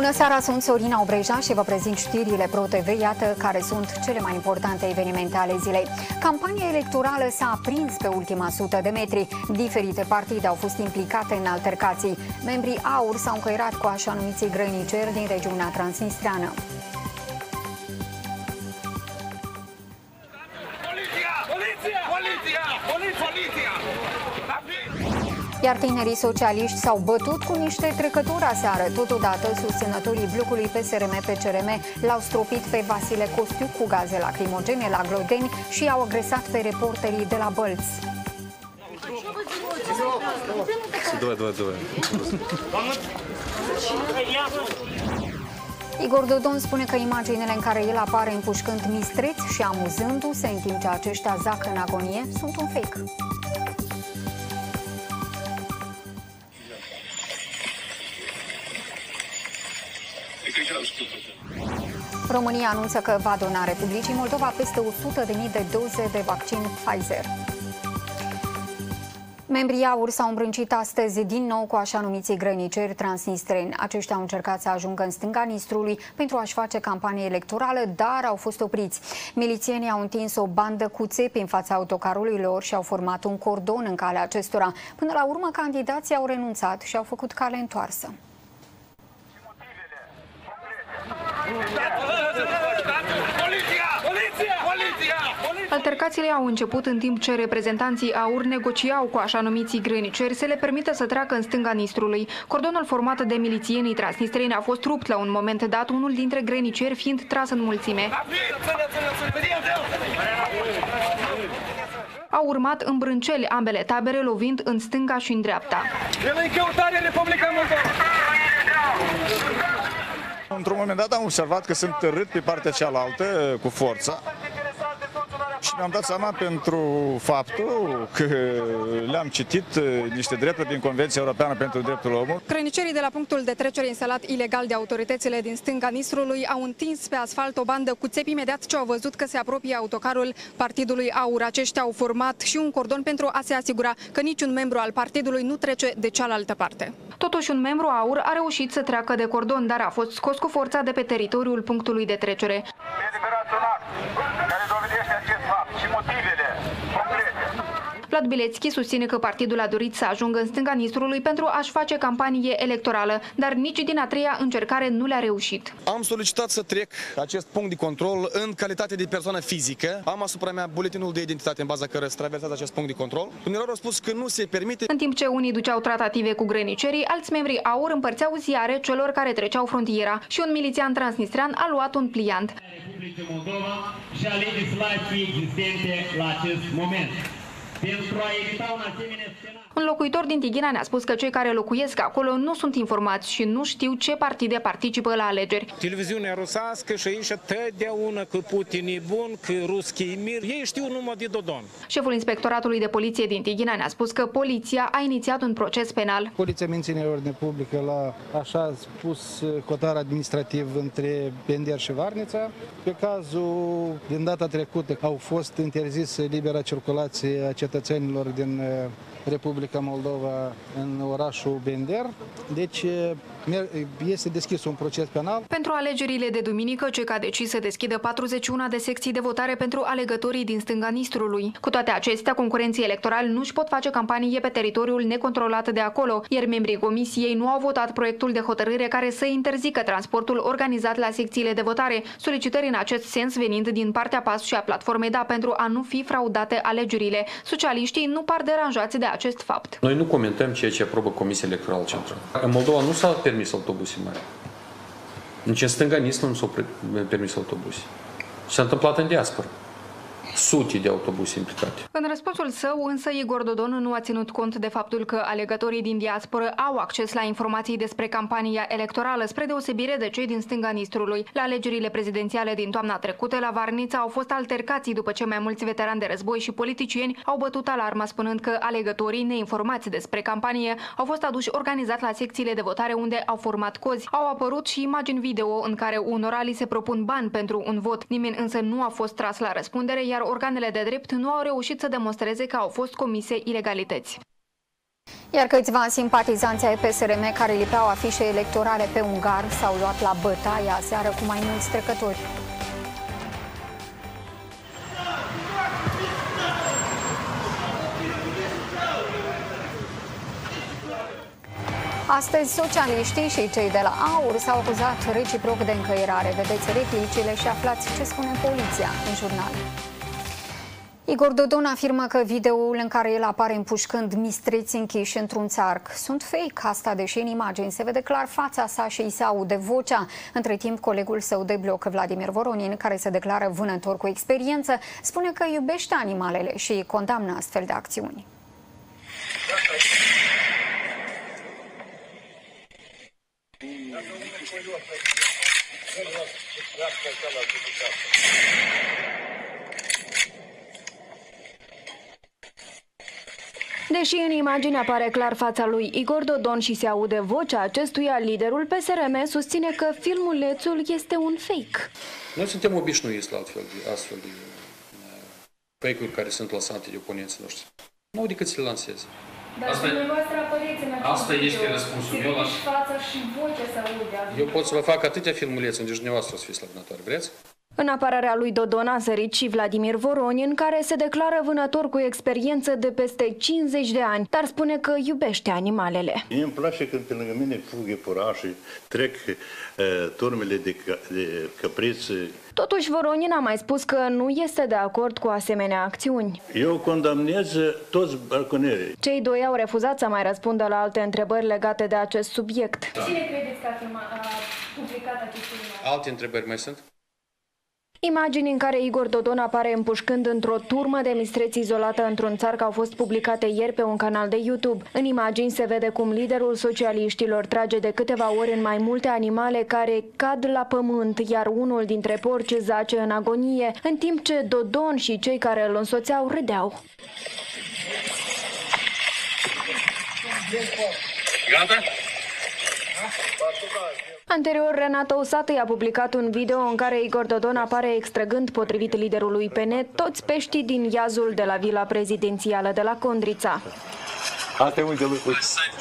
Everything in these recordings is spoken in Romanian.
Bună seara, sunt Sorina Obreja și vă prezint știrile ProTV. Iată care sunt cele mai importante evenimente ale zilei. Campania electorală s-a aprins pe ultima 100 de metri. Diferite partide au fost implicate în altercații. Membrii AUR s-au încăierat cu așa numiții grăniceri din regiunea transnistreană. Iar tinerii socialiști s-au bătut cu niște trecători aseară. Totodată, susținătorii blocului PSRM-PCRM l-au stropit pe Vasile Costiu cu gaze lacrimogene la Glodeni și au agresat pe reporterii de la Bălți. Igor Dodon spune că imaginile în care el apare împușcând mistreți și amuzându-se în timp ce aceștia zac în agonie sunt un fake. România anunță că va dona Republicii Moldova peste 100.000 de doze de vaccin Pfizer. Membrii AUR s-au îmbrâncit astăzi din nou cu așa numiții grăniceri transnistreni. Aceștia au încercat să ajungă în stânga Nistrului pentru a-și face campanie electorală, dar au fost opriți. Milițienii au întins o bandă cu țepi în fața autocarului lor și au format un cordon în calea acestora. Până la urmă, candidații au renunțat și au făcut cale întoarsă. Altercațiile au început în timp ce reprezentanții AUR negociau cu așa numiții grăniceri să le permită să treacă în stânga Nistrului. Cordonul format de milițienii transnistreni a fost rupt la un moment dat, unul dintre grăniceri fiind tras în mulțime. Au urmat îmbrânceli ambele tabere, lovind în stânga și în dreapta. Într-un moment dat am observat că sunt târât pe partea cealaltă cu forța și mi-am dat seama pentru faptul că le-am citit niște drepturi din Convenția Europeană pentru Drepturile Omului. Grănicerii de la punctul de trecere instalat ilegal de autoritățile din stânga Nistrului au întins pe asfalt o bandă cu țepi imediat ce au văzut că se apropie autocarul partidului AUR. Aceștia au format și un cordon pentru a se asigura că niciun membru al partidului nu trece de cealaltă parte. Totuși, un membru AUR a reușit să treacă de cordon, dar a fost scos cu forța de pe teritoriul punctului de trecere. Vlad Bilețchi susține că partidul a dorit să ajungă în stânga Nistrului pentru a-și face campanie electorală, dar nici din a treia încercare nu le-a reușit. Am solicitat să trec acest punct de control în calitate de persoană fizică. Am asupra mea buletinul de identitate în baza căruia se traversează acest punct de control. Unii au spus că nu se permite. În timp ce unii duceau tratative cu grănicerii, alți membri AUR împărțeau ziare celor care treceau frontiera și un milițian transnistrean a luat un pliant. Republica Moldova și a legislației existente la acest moment. Pentru a evita un asemenea scenariu. Un locuitor din Tighina ne-a spus că cei care locuiesc acolo nu sunt informați și nu știu ce partide participă la alegeri. Televiziunea rusească și aici totdeauna că Putin e bun, că ruschii e mir, ei știu numai de Dodon. Șeful Inspectoratului de Poliție din Tighina ne-a spus că poliția a inițiat un proces penal. Poliția menține ordine publică la așa spus cotar administrativ între Bender și Varnița. Pe cazul din data trecută au fost interzis libera circulație a cetățenilor din Republica Moldova în orașul Bender, deci este deschis un proces penal. Pentru alegerile de duminică, CEC a decis să deschidă 41 de secții de votare pentru alegătorii din stânga Nistrului. Cu toate acestea, concurenții electorali nu își pot face campanie pe teritoriul necontrolat de acolo, iar membrii comisiei nu au votat proiectul de hotărâre care să interzică transportul organizat la secțiile de votare, solicitări în acest sens venind din partea PAS și a platformei DA pentru a nu fi fraudate alegerile. Socialiștii nu par deranjați de acest fapt. Noi nu comentăm ceea ce aprobă Comisia Electorală Centrală. În Moldova nu s-au permis autobuse mari. Nici în stânga nici nu s-au permis autobuse. S-a întâmplat în diaspora. Sute de autobuse implicate. În răspunsul său, însă, Igor Dodon nu a ținut cont de faptul că alegătorii din diasporă au acces la informații despre campania electorală, spre deosebire de cei din stânga Nistrului. La alegerile prezidențiale din toamna trecută, la Varnița, au fost altercații după ce mai mulți veterani de război și politicieni au bătut alarma, spunând că alegătorii neinformați despre campanie au fost aduși organizat la secțiile de votare unde au format cozi. Au apărut și imagini video în care unora li se propun bani pentru un vot. Nimeni însă nu a fost tras la răspundere, iar organele de drept nu au reușit să demonstreze că au fost comise ilegalități. Iar câțiva simpatizanți ai PSRM care lipeau afișe electorale pe un gard s-au luat la bătaie aseară cu mai mulți trecători. Astăzi, socialiștii și cei de la AUR s-au acuzat reciproc de încăierare. Vedeți replicile și aflați ce spune poliția în jurnal. Igor Dodon afirmă că videoul în care el apare împușcând mistreți închiși într-un țarc sunt fake, asta deși în imagini se vede clar fața sa și îi se aude vocea. Între timp, colegul său de bloc, Vladimir Voronin, care se declară vânător cu experiență, spune că iubește animalele și condamnă astfel de acțiuni. Deși în imagine apare clar fața lui Igor Dodon și se aude vocea acestuia, liderul PSRM susține că filmulețul este un fake. Noi suntem obișnuiți la astfel de fake-uri care sunt lăsate de oponenții noștri. Nu au decât să le lanseze. Dar dumneavoastră apăreți în asta este răspunsul meu. Fața și vocea se aude. Eu pot să vă fac atâtea filmulețe unde dumneavoastră o să fiți la vânătoare. Vreți? În apărarea lui Dodon a sărit și Vladimir Voronin, care se declară vânător cu experiență de peste 50 de ani, dar spune că iubește animalele. Mie îmi place când pe lângă mine fug iepurașii, trec turmele de căpriți. Totuși, Voronin a mai spus că nu este de acord cu asemenea acțiuni. Eu condamnez toți braconierii. Cei doi au refuzat să mai răspundă la alte întrebări legate de acest subiect. Cine credeți că a publicat aceste imagini? Alte întrebări mai sunt? Imagini în care Igor Dodon apare împușcând într-o turmă de mistreți izolată într-un țarc au fost publicate ieri pe un canal de YouTube. În imagini se vede cum liderul socialiștilor trage de câteva ori în mai multe animale care cad la pământ, iar unul dintre porci zace în agonie, în timp ce Dodon și cei care îl însoțeau râdeau. Gata? Anterior, Renata Usatăi a publicat un video în care Igor Dodon apare extrăgând, potrivit liderului PN, toți peștii din iazul de la vila prezidențială de la Condrița. Asta e uite, uite.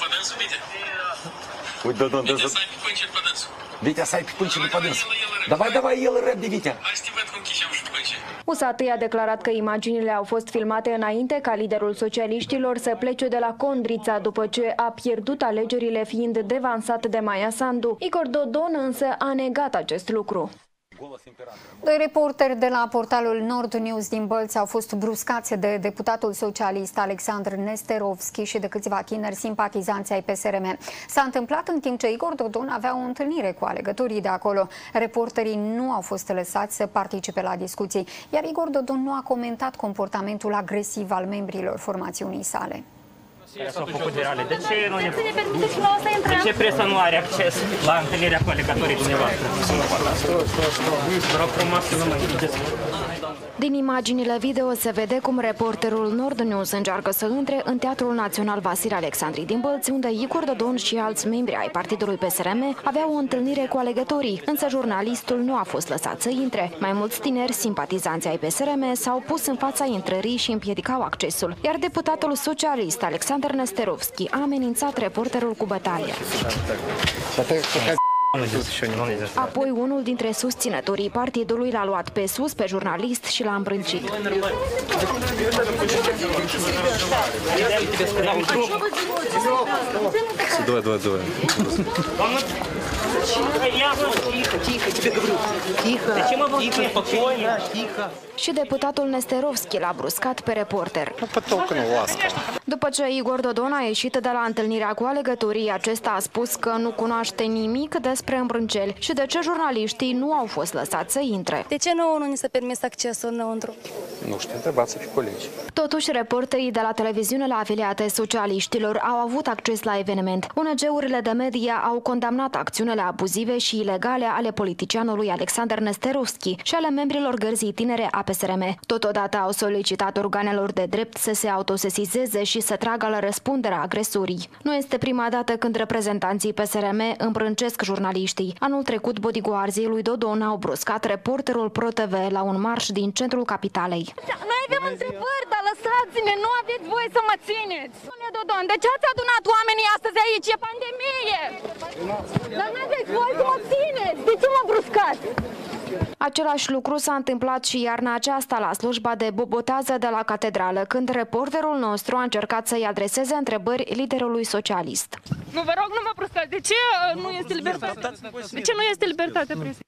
Uite, Dodon, Vitea, să ai pe pânceri pe dânsul. Vitea, să ai pe pânceri pe dânsul. Давай, el râd de Vitea. Hai să te văd cum chișeam și pânceri. Usatăi a declarat că imaginile au fost filmate înainte ca liderul socialiștilor să plece de la Condrița după ce a pierdut alegerile fiind devansat de Maia Sandu. Igor Dodon însă a negat acest lucru. Doi reporteri de la portalul Nord News din Bălți au fost bruscați de deputatul socialist Alexandru Nesterovski și de câțiva tineri simpatizanți ai PSRM. S-a întâmplat în timp ce Igor Dodon avea o întâlnire cu alegătorii de acolo. Reporterii nu au fost lăsați să participe la discuții, iar Igor Dodon nu a comentat comportamentul agresiv al membrilor formațiunii sale. S-au făcut virale. De ce nu ne permiteți nouă să intrăm? De ce presa nu are acces la întâlnirea cu alegătorii dumneavoastră? Vă rog frumos să nu mă ghiciți. Din imaginile video se vede cum reporterul Nord News încearcă să intre în Teatrul Național Vasile Alexandri din Bălți, unde Igor Dodon și alți membri ai partidului PSRM aveau o întâlnire cu alegătorii, însă jurnalistul nu a fost lăsat să intre. Mai mulți tineri simpatizanți ai PSRM s-au pus în fața intrării și împiedicau accesul, iar deputatul socialist Alexandru Nesterovski a amenințat reporterul cu bătaie. Apoi unul dintre susținătorii partidului l-a luat pe sus pe jurnalist și l-a îmbrâncit. Și deputatul Nesterovski l-a bruscat pe reporter. După ce Igor Dodon a ieșit de la întâlnirea cu alegătorii, acesta a spus că nu cunoaște nimic despre îmbrânceli și de ce jurnaliștii nu au fost lăsați să intre. De ce nouă nu ni se permis accesul înăuntru? Nu știu, întrebați pe colegi. Totuși, reporterii de la televiziunile afiliate socialiștilor au avut acces la eveniment. ONG-urile de media au condamnat acțiunile abuzive și ilegale ale politicianului Alexander Nesterovski și ale membrilor gărzii tinere a PSRM. Totodată au solicitat organelor de drept să se autosesizeze și să tragă la răspundere agresorii. Nu este prima dată când reprezentanții PSRM împrâncesc jurnaliștii. Anul trecut, bodyguarzii lui Dodon au bruscat reporterul ProTV la un marș din centrul capitalei. Noi avem întrebări, dar lăsați-ne, nu aveți voie să mă țineți. Domnule Dodon, de ce ați adunat oamenii astăzi aici? E pandemie! Dar nu aveți voie să mă țineți! De ce mă bruscați? Același lucru s-a întâmplat și iarna aceasta la slujba de bobotează de la catedrală, când reporterul nostru a încercat să-i adreseze întrebări liderului socialist. Nu, vă rog, nu mă bruscați. De ce nu este libertate? De ce nu este libertate presei?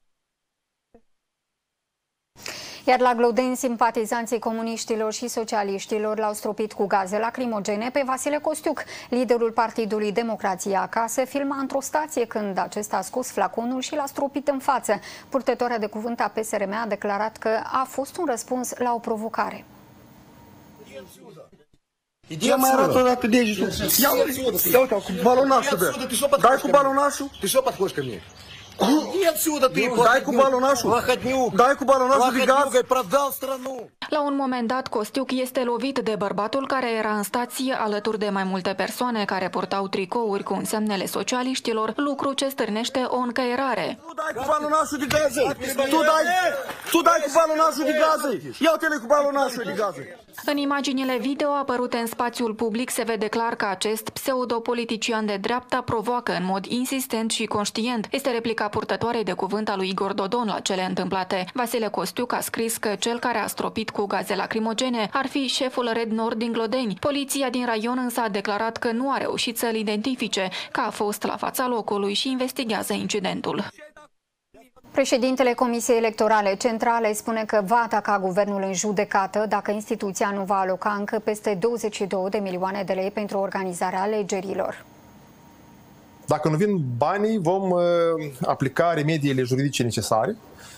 Iar la Glodeni, simpatizanții comuniștilor și socialiștilor l-au stropit cu gaze lacrimogene pe Vasile Costiuc. Liderul Partidului Democrația Acasă filma într-o stație când acesta a scos flaconul și l-a stropit în față. Purtătoarea de cuvânt a PSRM a declarat că a fost un răspuns la o provocare. Ce mai arată o dată degetul? Ia uite, cu balonașul, bă. Dai cu balonașul? Ты что подходишь ко мне? Dai cu balonașul? Dai cu balonașul de gaz? La un moment dat, Costiuc este lovit de bărbatul care era în stație alături de mai multe persoane care purtau tricouri cu însemnele socialiștilor, lucru ce stârnește o încăierare. Tu dai cu balonașul de gaze! Tu dai cu balonașul de gaze! Ia-te-le cu balonașul de gaze! În imaginile video apărute în spațiul public se vede clar că acest pseudopolitician de dreapta provoacă în mod insistent și conștient. Este replica purtătoarei de cuvânt a lui Igor Dodon la cele întâmplate. Vasile Costiuc a scris că cel care a stropit cu gaze lacrimogene ar fi șeful Red Nord din Glodeni. Poliția din raion însă a declarat că nu a reușit să-l identifice, că a fost la fața locului și investigează incidentul. Președintele Comisiei Electorale Centrale spune că va ataca guvernul în judecată dacă instituția nu va aloca încă peste 22 de milioane de lei pentru organizarea alegerilor. Dacă nu vin banii, vom aplica remediile juridice necesare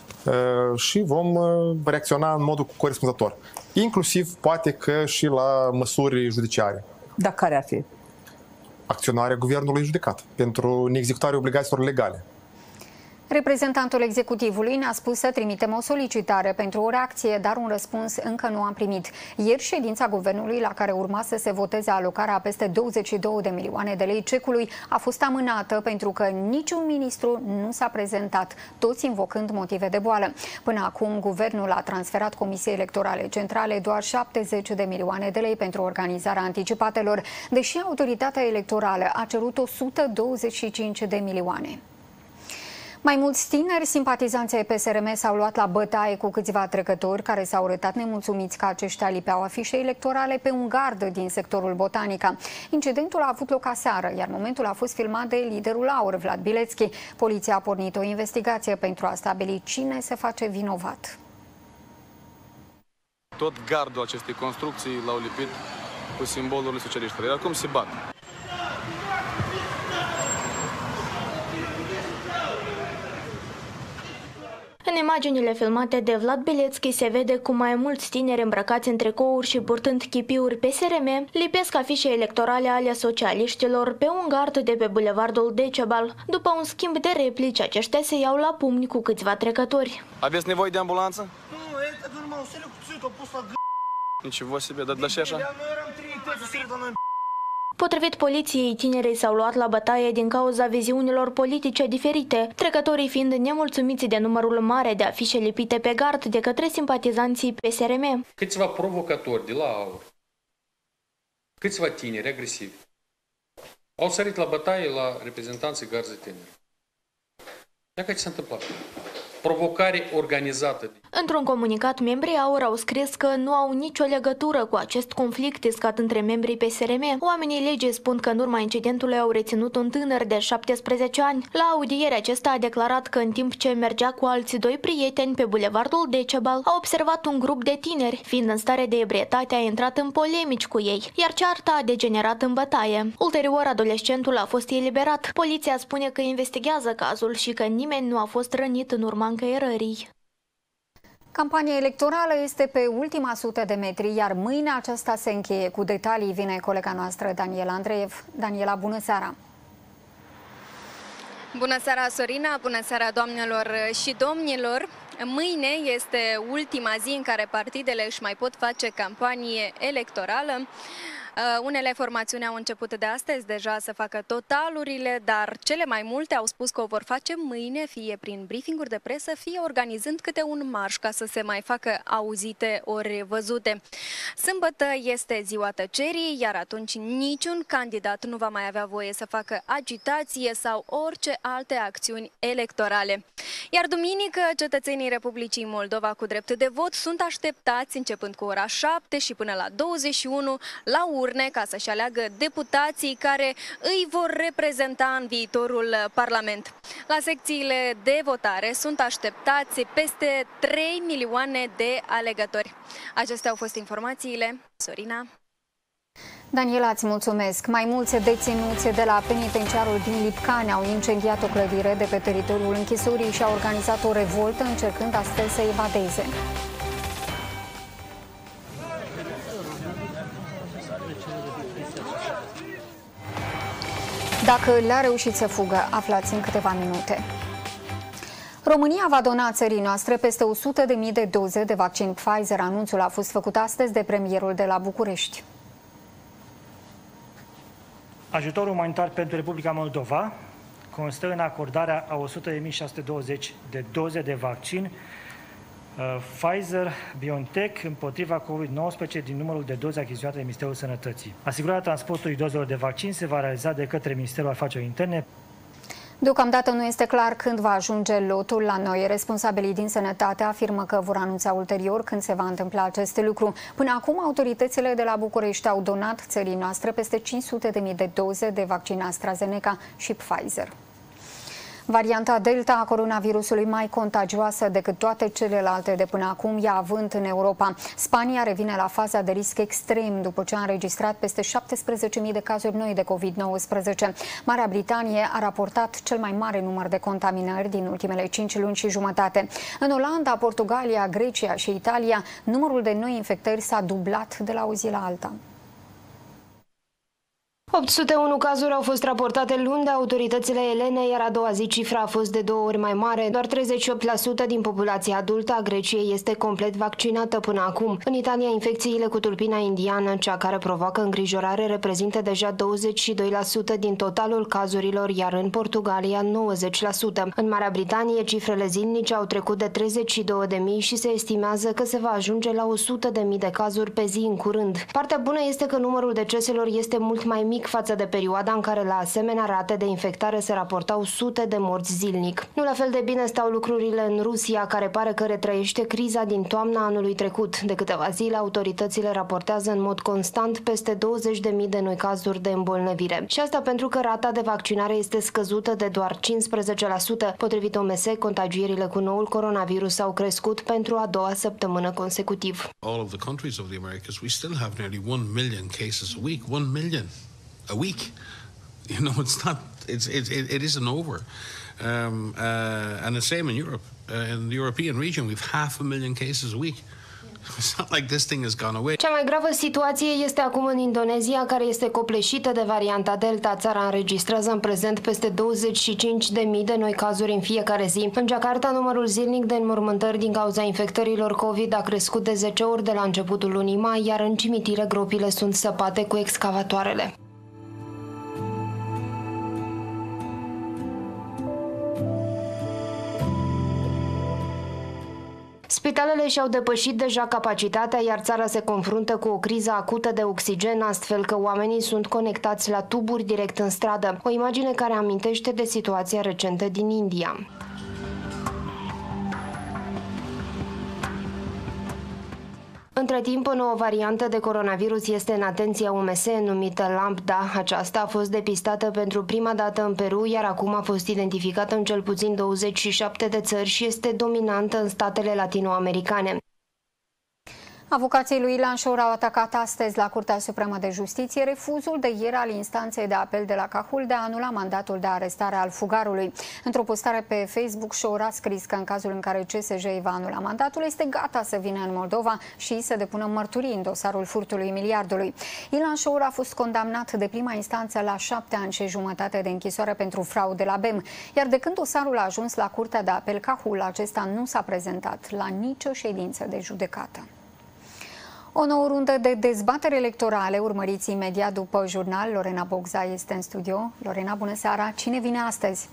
și vom reacționa în modul corespunzător. Inclusiv, poate că și la măsuri judiciare. Dar care ar fi? Acționarea guvernului în judecată pentru neexecutarea obligațiilor legale. Reprezentantul executivului ne-a spus să trimitem o solicitare pentru o reacție, dar un răspuns încă nu am primit. Ieri, ședința guvernului, la care urma să se voteze alocarea a peste 22 de milioane de lei cecului, a fost amânată pentru că niciun ministru nu s-a prezentat, toți invocând motive de boală. Până acum, guvernul a transferat Comisiei Electorale Centrale doar 70 de milioane de lei pentru organizarea anticipatelor, deși autoritatea electorală a cerut 125 de milioane. Mai mulți tineri simpatizanți ai PSRM s-au luat la bătaie cu câțiva trecători care s-au arătat nemulțumiți că aceștia lipeau afișe electorale pe un gard din sectorul Botanica. Incidentul a avut loc aseară, iar momentul a fost filmat de liderul AUR, Vlad Bilețchi. Poliția a pornit o investigație pentru a stabili cine se face vinovat. Tot gardul acestei construcții l-au lipit cu simbolurile socialiștilor. Iar acum se bat. În imaginile filmate de Vlad Bilețchi se vede cum mai mulți tineri îmbrăcați în tricouri și purtând chipiuri PSRM lipesc afișe electorale ale socialiștilor pe un gard de pe bulevardul Decebal. După un schimb de replici, aceștia se iau la pumni cu câțiva trecători. Aveți nevoie de ambulanță? Nici voi себе, dar și așa? Potrivit poliției, tinerii s-au luat la bătaie din cauza viziunilor politice diferite, trecătorii fiind nemulțumiți de numărul mare de afișe lipite pe gard de către simpatizanții PSRM. Câțiva provocatori de la AUR, câțiva tineri agresivi, au sărit la bătaie la reprezentanții garzei tineri. Ia ce s-a întâmplat? Provocare organizată. Într-un comunicat, membrii AUR au scris că nu au nicio legătură cu acest conflict iscat între membrii PSRM. Oamenii legii spun că în urma incidentului au reținut un tânăr de 17 ani. La audiere, acesta a declarat că în timp ce mergea cu alții doi prieteni pe bulevardul Decebal, a observat un grup de tineri. Fiind în stare de ebrietate, a intrat în polemici cu ei, iar cearta a degenerat în bătaie. Ulterior, adolescentul a fost eliberat. Poliția spune că investigează cazul și că nimeni nu a fost rănit în urma încăierării. Campania electorală este pe ultima 100 de metri, iar mâine aceasta se încheie. Cu detalii vine colega noastră Daniela Andreev. Daniela, bună seara! Bună seara, Sorina! Bună seara, doamnelor și domnilor! Mâine este ultima zi în care partidele își mai pot face campanie electorală. Unele formațiuni au început de astăzi deja să facă totalurile, dar cele mai multe au spus că o vor face mâine, fie prin briefinguri de presă, fie organizând câte un marș ca să se mai facă auzite ori văzute. Sâmbătă este ziua tăcerii, iar atunci niciun candidat nu va mai avea voie să facă agitație sau orice alte acțiuni electorale. Iar duminică, cetățenii Republicii Moldova cu drept de vot sunt așteptați începând cu ora 7 și până la 21 la urne ca să-și aleagă deputații care îi vor reprezenta în viitorul Parlament. La secțiile de votare sunt așteptați peste 3 milioane de alegători. Acestea au fost informațiile. Sorina. Daniela, îți mulțumesc. Mai mulți deținuți de la penitenciarul din Lipcani au incendiat o clădire de pe teritoriul închisorii și au organizat o revoltă încercând astfel să evadeze. Dacă le-a reușit să fugă, aflați în câteva minute. România va dona țării noastre peste 100.000 de doze de vaccin Pfizer. Anunțul a fost făcut astăzi de premierul de la București. Ajutorul umanitar pentru Republica Moldova constă în acordarea a 100.620 de doze de vaccin Pfizer-BioNTech împotriva COVID-19 din numărul de doze achiziționate de Ministerul Sănătății. Asigurarea transportului dozelor de vaccin se va realiza de către Ministerul Afacerilor Interne. Deocamdată nu este clar când va ajunge lotul la noi. Responsabilii din sănătate afirmă că vor anunța ulterior când se va întâmpla acest lucru. Până acum, autoritățile de la București au donat țării noastre peste 500.000 de doze de vaccin AstraZeneca și Pfizer. Varianta Delta a coronavirusului mai contagioasă decât toate celelalte de până acum, ea având în Europa. Spania revine la faza de risc extrem după ce a înregistrat peste 17.000 de cazuri noi de COVID-19. Marea Britanie a raportat cel mai mare număr de contaminări din ultimele 5 luni și jumătate. În Olanda, Portugalia, Grecia și Italia, numărul de noi infectări s-a dublat de la o zi la alta. 801 cazuri au fost raportate luni de autoritățile elene, iar a doua zi cifra a fost de 2 ori mai mare. Doar 38% din populația adultă a Greciei este complet vaccinată până acum. În Italia, infecțiile cu tulpina indiană, cea care provoacă îngrijorare, reprezintă deja 22% din totalul cazurilor, iar în Portugalia 90%. În Marea Britanie, cifrele zilnice au trecut de 32.000 și se estimează că se va ajunge la 100.000 de cazuri pe zi în curând. Partea bună este că numărul deceselor este mult mai mic față de perioada în care la asemenea rate de infectare se raportau sute de morți zilnic. Nu la fel de bine stau lucrurile în Rusia, care pare că retrăiește criza din toamna anului trecut. De câteva zile, autoritățile raportează în mod constant peste 20.000 de noi cazuri de îmbolnăvire. Și asta pentru că rata de vaccinare este scăzută de doar 15%. Potrivit OMS, contagiile cu noul coronavirus au crescut pentru a doua săptămână consecutiv. All of the countries of the Americas, we still have nearly 1 million cases a week. 1 million. A week, you know, it isn't over, and the same in Europe. In the European region, we've 500,000 cases a week. It's not like this thing has gone away. Cea mai gravă situație este acum în Indonezia, care este copleșită de varianta Delta. Țara înregistrează în prezent peste 25.000 de noi cazuri în fiecare zi. În Jakarta, numărul zilnic de înmormântări din cauza infectărilor COVID a crescut de 10 ori de la începutul lunii mai, iar în cimitire gropile sunt săpate cu excavatoarele. Spitalele și-au depășit deja capacitatea, iar țara se confruntă cu o criză acută de oxigen, astfel că oamenii sunt conectați la tuburi direct în stradă. O imagine care amintește de situația recentă din India. Între timp, o nouă variantă de coronavirus este în atenția OMS, numită Lambda. Aceasta a fost depistată pentru prima dată în Peru, iar acum a fost identificată în cel puțin 27 de țări și este dominantă în statele latinoamericane. Avocații lui Ilan Șor au atacat astăzi la Curtea Supremă de Justiție refuzul de ieri al instanței de apel de la Cahul de a anula mandatul de arestare al fugarului. Într-o postare pe Facebook, Șor a scris că în cazul în care CSJ va anula mandatul, este gata să vină în Moldova și să depună mărturii în dosarul furtului miliardului. Ilan Șor a fost condamnat de prima instanță la 7 ani și jumătate de închisoare pentru fraude la BEM, iar de când dosarul a ajuns la Curtea de Apel Cahul, acesta nu s-a prezentat la nicio ședință de judecată. O nouă rundă de dezbatere electorale, urmăriți imediat după jurnal. Lorena Bogza este în studio. Lorena, bună seara! Cine vine astăzi?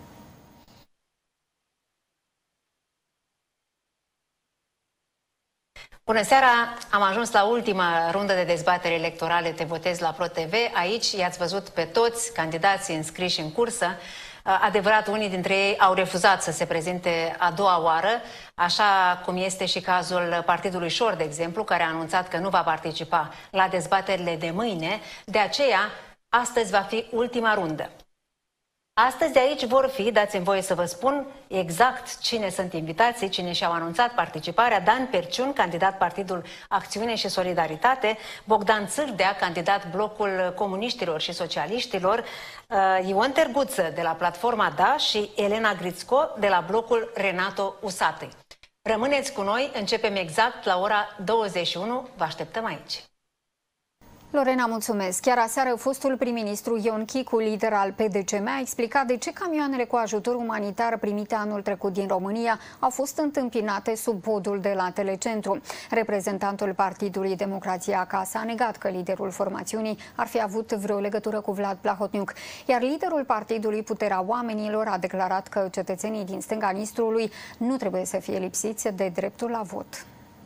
Bună seara! Am ajuns la ultima rundă de dezbatere electorale Te votez la ProTV. Aici i-ați văzut pe toți candidații înscriși în cursă. Adevărat, unii dintre ei au refuzat să se prezinte a doua oară, așa cum este și cazul partidului Șor, de exemplu, care a anunțat că nu va participa la dezbaterile de mâine. De aceea, astăzi va fi ultima rundă. Astăzi de aici vor fi, dați-mi voie să vă spun exact cine sunt invitații, cine și-au anunțat participarea: Dan Perciun, candidat Partidul Acțiune și Solidaritate, Bogdan Țârdea, candidat Blocul Comuniștilor și Socialiștilor, Ion Terguță de la Platforma Da și Elena Grițco de la Blocul Renato Usatăi. Rămâneți cu noi, începem exact la ora 21, vă așteptăm aici. Lorena, mulțumesc. Chiar aseară, fostul prim-ministru Ion Chicu, lider al PDCM, a explicat de ce camioanele cu ajutor umanitar primite anul trecut din România au fost întâmpinate sub podul de la Telecentru. Reprezentantul Partidului Democrația Acasă a negat că liderul formațiunii ar fi avut vreo legătură cu Vlad Plahotniuc, iar liderul Partidului Puterea Oamenilor a declarat că cetățenii din stânga Nistrului nu trebuie să fie lipsiți de dreptul la vot.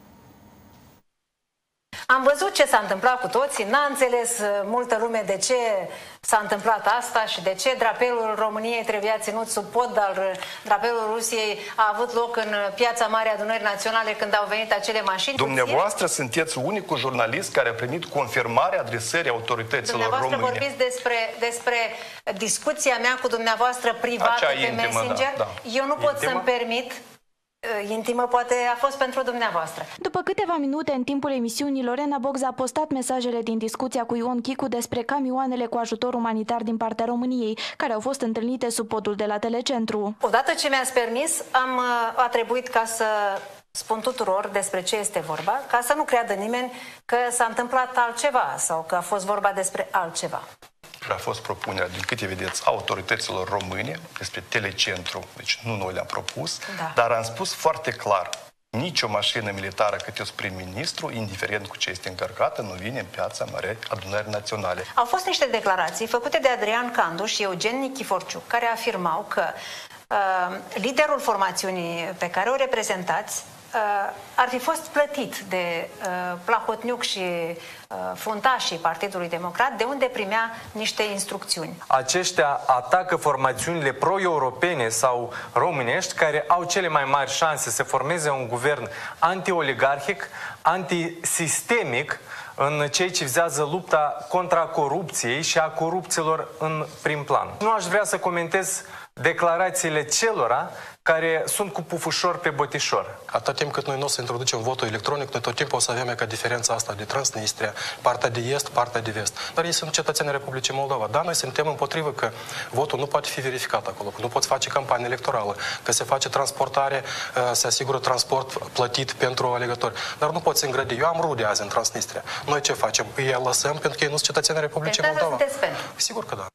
Am văzut ce s-a întâmplat cu toții, n-a înțeles multă lume de ce s-a întâmplat asta și de ce drapelul României trebuia ținut sub pod, dar drapelul Rusiei a avut loc în Piața Mare Adunării Naționale când au venit acele mașini. Dumneavoastră sunteți unicul jurnalist care a primit confirmarea adresării autorităților române. Dumneavoastră vorbiți despre discuția mea cu dumneavoastră privată pe Messenger. Da. Eu nu pot să-mi permit. Intimă poate a fost pentru dumneavoastră. După câteva minute în timpul emisiunii, Lorena Bogza a postat mesajele din discuția cu Ion Chicu despre camioanele cu ajutor umanitar din partea României, care au fost întâlnite sub podul de la Telecentru. Odată ce mi-ați permis, a trebuit ca să spun tuturor despre ce este vorba, ca să nu creadă nimeni că s-a întâmplat altceva sau că a fost vorba despre altceva. A fost propunerea, din câte vedeți, autorităților române despre Telecentru, deci nu noi le-am propus, dar am spus foarte clar: nicio mașină militară cât eu sunt prim-ministru, indiferent cu ce este încărcată, nu vine în Piața Mare Adunării Naționale. Au fost niște declarații făcute de Adrian Candu și Eugen Nichiforciuc, care afirmau că liderul formațiunii pe care o reprezentați ar fi fost plătit de Plahotniuc și fruntașii Partidului Democrat, de unde primea niște instrucțiuni. Aceștia atacă formațiunile pro-europene sau românești care au cele mai mari șanse să formeze un guvern anti-oligarhic, antisistemic, în ceea ce vizează lupta contra corupției și a corupților în prim plan. Nu aș vrea să comentez declarațiile celora care sunt cu pufușor pe botișor. Atât timp cât noi nu o să introducem votul electronic, noi tot timpul o să avem ca diferența asta de Transnistria, partea de est, partea de vest. Dar ei sunt cetățenii Republicii Moldova. Da, noi suntem împotrivă că votul nu poate fi verificat acolo, că nu poți face campanie electorală, că se face transportare, se asigură transport plătit pentru alegători. Dar nu poți îngrădi. Eu am rude azi în Transnistria. Noi ce facem? Îi lăsăm pentru că ei nu sunt cetățenii Republicii Moldova. Sigur că da.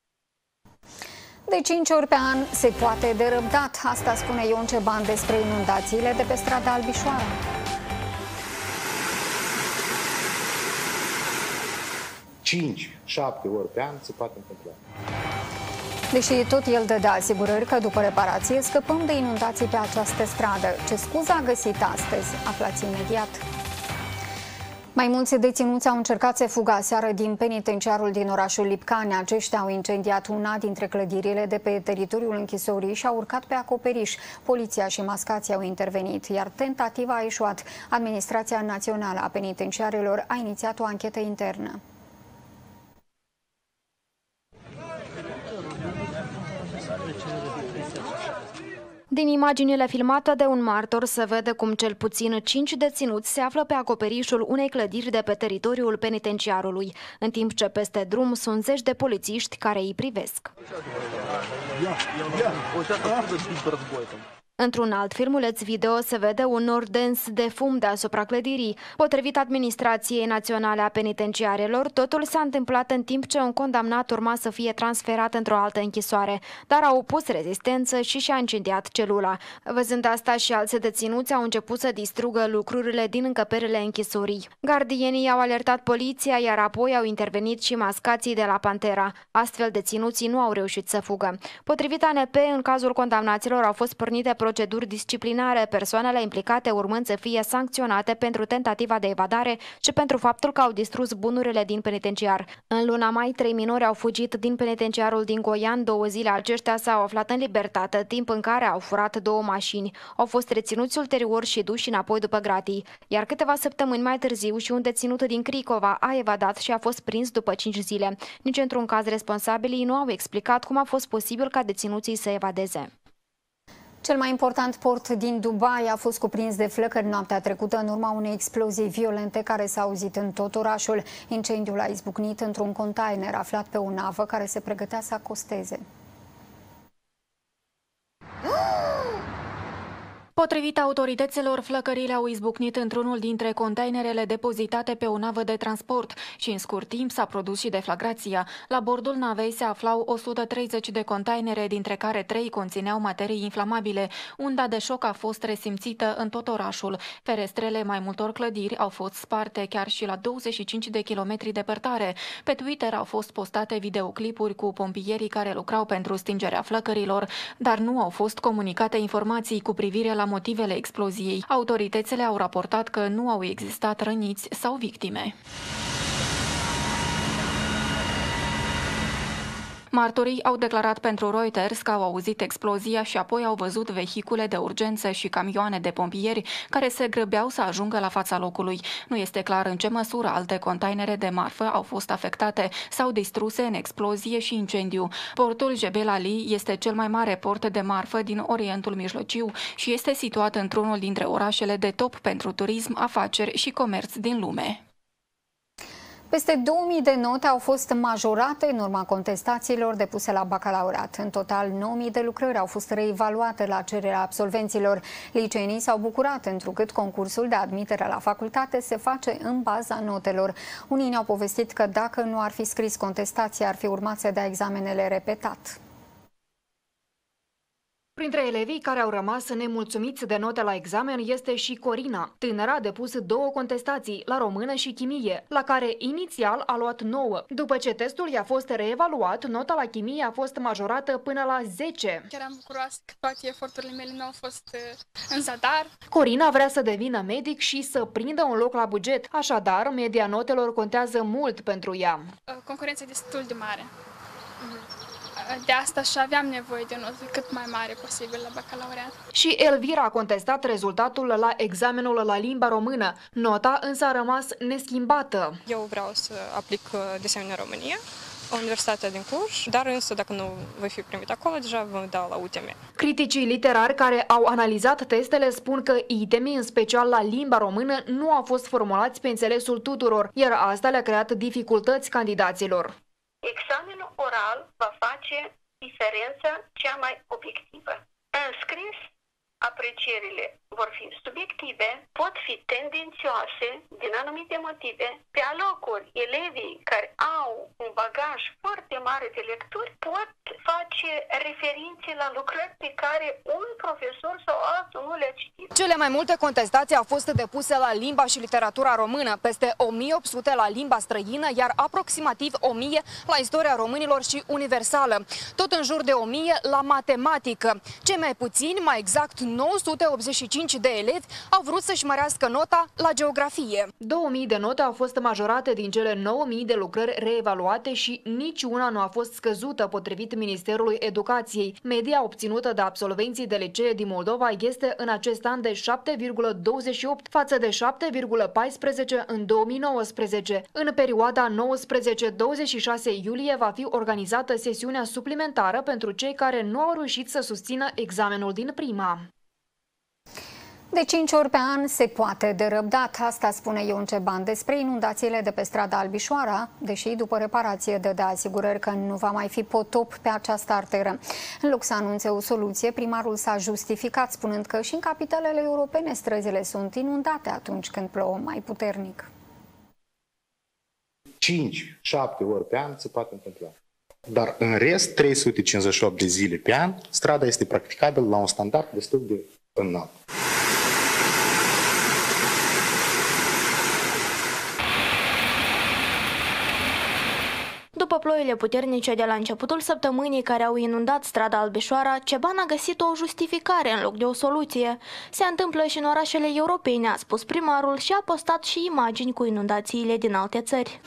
De 5 ori pe an se poate de răbdat. Asta spune Ion Ceban despre inundațiile de pe strada Albișoara. Cinci, 7 ori pe an se poate întâmpla. Deși tot el dădea asigurări că după reparație scăpăm de inundații pe această stradă. Ce scuză a găsit astăzi? Aflați imediat. Mai mulți deținuți au încercat să fugă aseară din penitenciarul din orașul Lipcani. Aceștia au incendiat una dintre clădirile de pe teritoriul închisorii și au urcat pe acoperiș. Poliția și mascații au intervenit, iar tentativa a eșuat. Administrația Națională a Penitenciarelor a inițiat o anchetă internă. Din imaginile filmate de un martor se vede cum cel puțin 5 deținuți se află pe acoperișul unei clădiri de pe teritoriul penitenciarului, în timp ce peste drum sunt zeci de polițiști care îi privesc. Într-un alt filmuleț video se vede un nor dens de fum deasupra clădirii. Potrivit Administrației Naționale a Penitenciarelor, totul s-a întâmplat în timp ce un condamnat urma să fie transferat într-o altă închisoare, dar a opus rezistență și și-a incendiat celula. Văzând asta, și alți deținuți au început să distrugă lucrurile din încăperile închisorii. Gardienii au alertat poliția, iar apoi au intervenit și mascații de la Pantera. Astfel, deținuții nu au reușit să fugă. Potrivit ANP, în cazul condamnaților au fost pornite proceduri disciplinare, persoanele implicate urmând să fie sancționate pentru tentativa de evadare și pentru faptul că au distrus bunurile din penitenciar. În luna mai, 3 minori au fugit din penitenciarul din Goian. 2 zile aceștia s-au aflat în libertate, timp în care au furat 2 mașini. Au fost reținuți ulterior și duși înapoi după gratii. Iar câteva săptămâni mai târziu și un deținut din Cricova a evadat și a fost prins după 5 zile. Nici într-un caz responsabilii nu au explicat cum a fost posibil ca deținuții să evadeze. Cel mai important port din Dubai a fost cuprins de flăcări noaptea trecută în urma unei explozii violente care s-a auzit în tot orașul. Incendiul a izbucnit într-un container aflat pe o navă care se pregătea să acosteze. Potrivit autorităților, flăcările au izbucnit într-unul dintre containerele depozitate pe o navă de transport și în scurt timp s-a produs și deflagrația. La bordul navei se aflau 130 de containere, dintre care 3 conțineau materii inflamabile. Unda de șoc a fost resimțită în tot orașul. Ferestrele mai multor clădiri au fost sparte chiar și la 25 de kilometri departare. Pe Twitter au fost postate videoclipuri cu pompierii care lucrau pentru stingerea flăcărilor, dar nu au fost comunicate informații cu privire la motivele exploziei. Autoritățile au raportat că nu au existat răniți sau victime. Martorii au declarat pentru Reuters că au auzit explozia și apoi au văzut vehicule de urgență și camioane de pompieri care se grăbeau să ajungă la fața locului. Nu este clar în ce măsură alte containere de marfă au fost afectate sau distruse în explozie și incendiu. Portul Jebel Ali este cel mai mare port de marfă din Orientul Mijlociu și este situat într-unul dintre orașele de top pentru turism, afaceri și comerț din lume. Peste 2000 de note au fost majorate în urma contestațiilor depuse la bacalaureat. În total, 9000 de lucrări au fost reevaluate la cererea absolvenților. Liceenii s-au bucurat, întrucât concursul de admitere la facultate se face în baza notelor. Unii ne-au povestit că dacă nu ar fi scris contestația, ar fi urmat să dea examenele repetat. Printre elevii care au rămas nemulțumiți de note la examen este și Corina. Tânăra a depus 2 contestații, la română și chimie, la care inițial a luat 9. După ce testul i-a fost reevaluat, nota la chimie a fost majorată până la 10. Chiar am bucuroasă că toate eforturile mele nu au fost în zadar. Corina vrea să devină medic și să prindă un loc la buget. Așadar, media notelor contează mult pentru ea. Concurența e destul de mare. De asta și aveam nevoie de o notă cât mai mare posibil la bacalaureat. Și Elvira a contestat rezultatul la examenul la limba română. Nota însă a rămas neschimbată. Eu vreau să aplic desenul în România, Universitatea din Cluj, dar însă dacă nu voi fi primit acolo, deja vom da la UTM. Criticii literari care au analizat testele spun că itemii, în special la limba română, nu au fost formulați pe înțelesul tuturor, iar asta le-a creat dificultăți candidaților. Examenul oral va face diferența cea mai obiectivă. În scris, aprecierile vor fi subiective, pot fi tendențioase din anumite motive. Pe alocuri, elevii care au un bagaj foarte mare de lecturi pot face referințe la lucrări pe care un profesor sau altul nu le-a citit. Cele mai multe contestații au fost depuse la limba și literatura română, peste 1800 la limba străină, iar aproximativ 1000 la istoria românilor și universală. Tot în jur de 1000 la matematică. Cei mai puțini, mai exact 985 de elevi au vrut să-și mărească nota la geografie. 2000 de note au fost majorate din cele 9000 de lucrări reevaluate și niciuna nu a fost scăzută, potrivit Ministerului Educației. Media obținută de absolvenții de licee din Moldova este în acest an de 7,28 față de 7,14 în 2019. În perioada 19-26 iulie va fi organizată sesiunea suplimentară pentru cei care nu au reușit să susțină examenul din prima. De 5 ori pe an se poate de răbdat, asta spune Ion Ceban despre inundațiile de pe strada Albișoara, deși după reparație dădea asigurări că nu va mai fi potop pe această arteră. În loc să anunțe o soluție, primarul s-a justificat spunând că și în capitalele europene străzile sunt inundate atunci când plouă mai puternic. 5-7 ori pe an se poate întâmpla. Dar în rest, 358 de zile pe an, strada este practicabilă la un standard destul de înalt. După ploile puternice de la începutul săptămânii care au inundat strada Albișoara, Ceban a găsit o justificare în loc de o soluție. Se întâmplă și în orașele europene, a spus primarul și a postat și imagini cu inundațiile din alte țări.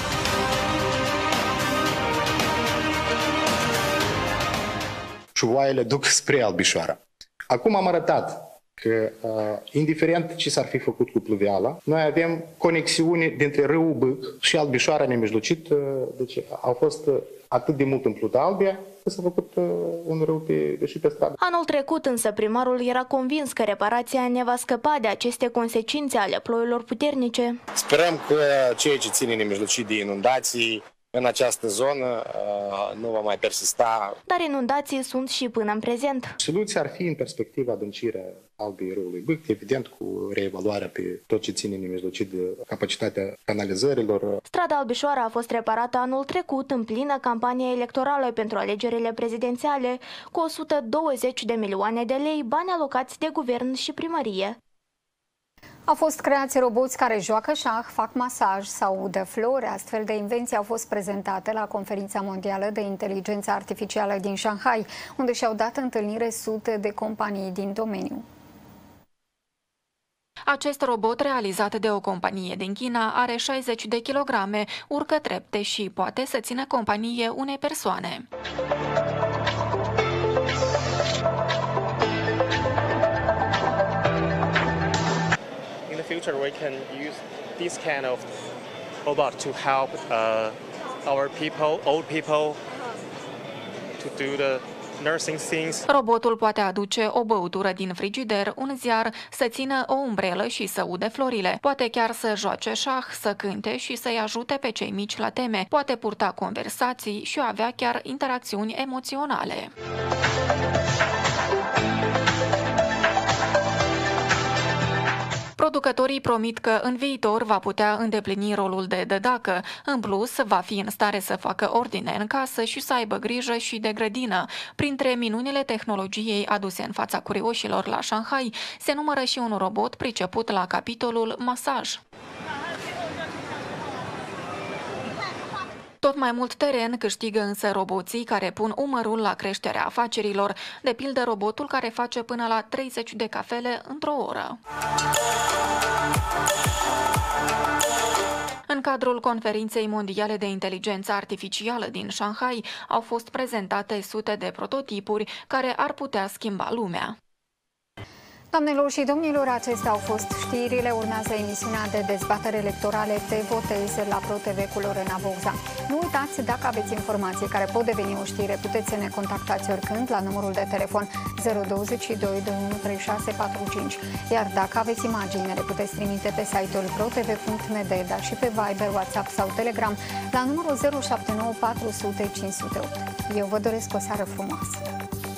Șuvoaiele duc spre Albișoara. Acum am arătat că, indiferent ce s-ar fi făcut cu pluviala, noi avem conexiuni dintre râul Bâc și Albișoara nemijlocit, deci au fost atât de mult umplută Albia, că s-a făcut un râu și pe stradă. Anul trecut însă primarul era convins că reparația ne va scăpa de aceste consecințe ale ploilor puternice. Sperăm că ceea ce ține nemijlocit de inundații în această zonă nu va mai persista. Dar inundații sunt și până în prezent. Soluția ar fi în perspectiva adâncirea albii râului Bâc, evident cu reevaluarea pe tot ce ține nemijlocit de capacitatea canalizărilor. Strada Albișoara a fost reparată anul trecut în plină campanie electorală pentru alegerile prezidențiale cu 120 de milioane de lei, bani alocați de guvern și primărie. Au fost creați roboți care joacă șah, fac masaj sau udă flori. Astfel de invenții au fost prezentate la Conferința Mondială de Inteligență Artificială din Shanghai, unde și-au dat întâlnire sute de companii din domeniu. Acest robot, realizat de o companie din China, are 60 de kilograme, urcă trepte și poate să țină companie unei persoane. Future we can use this kind of robot to help our people, old people, to do the nursing things. Robotul poate aduce o băutură din frigider, un ziar, să țină o umbrelă și să ude florile. Poate chiar să joace șah, să cânte și să-i ajute pe cei mici la teme. Poate purta conversații și avea chiar interacțiuni emoționale. Producătorii promit că în viitor va putea îndeplini rolul de dădacă. În plus, va fi în stare să facă ordine în casă și să aibă grijă și de grădină. Printre minunile tehnologiei aduse în fața curioșilor la Shanghai, se numără și un robot priceput la capitolul masaj. Tot mai mult teren câștigă însă roboții care pun umărul la creșterea afacerilor, de pildă robotul care face până la 30 de cafele într-o oră. În cadrul Conferinței Mondiale de Inteligență Artificială din Shanghai au fost prezentate sute de prototipuri care ar putea schimba lumea. Doamnelor și domnilor, acestea au fost știrile. Urmează emisiunea de dezbatere electorale Te votez la ProTV cu Lorena Bogza. Nu uitați, dacă aveți informații care pot deveni o știre, puteți să ne contactați oricând la numărul de telefon 022 213645. Iar dacă aveți imagini, le puteți trimite pe site-ul protv.md, dar și pe Viber, WhatsApp sau Telegram la numărul 079 400 508. Eu vă doresc o seară frumoasă!